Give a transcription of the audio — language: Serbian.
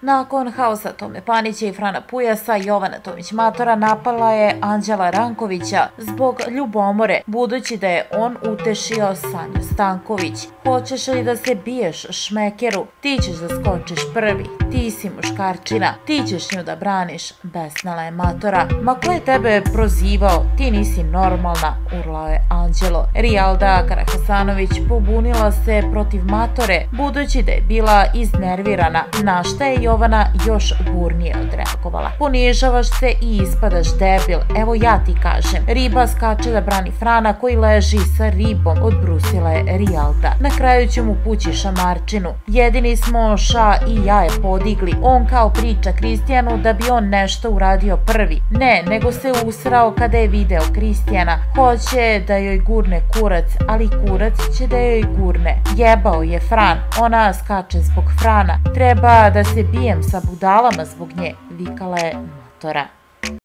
Nakon haosa Tome Panića i Frana Pujasa, Jovana Tomić Matora napala je Anđela Rankovića zbog ljubomore, budući da je on utešio Sanju Stanković. Hoćeš li da se biješ, šmekeru? Ti ćeš da skočiš prvi, ti si muškarčina, ti ćeš nju da braniš, besnala je Matora. Ma ko je tebe prozivao? Ti nisi normalna, urlao je Anđelo. Rijalda Karahasanović pobunila se protiv Matore, budući da je bila iznervirana, na šta je Jovana još burnije odreagovala. Ponižavaš se i ispadaš debil, evo ja ti kažem. Riba skače da brani Frana koji leži sa ribom, odbrusila je Rijalda. Na kraju ću mu pući šamarčinu. Jedini smo Ša i ja je podigli. On kao priča Kristijanu da bi on nešto uradio prvi. Ne, nego se usrao kada je video Kristijana. Hoće da joj gurne kurac, ali kurac će da joj gurne. Jebao je Fran, ona skače zbog Frana. Treba da se bijem sa budalama zbog nje, vikala je Matora.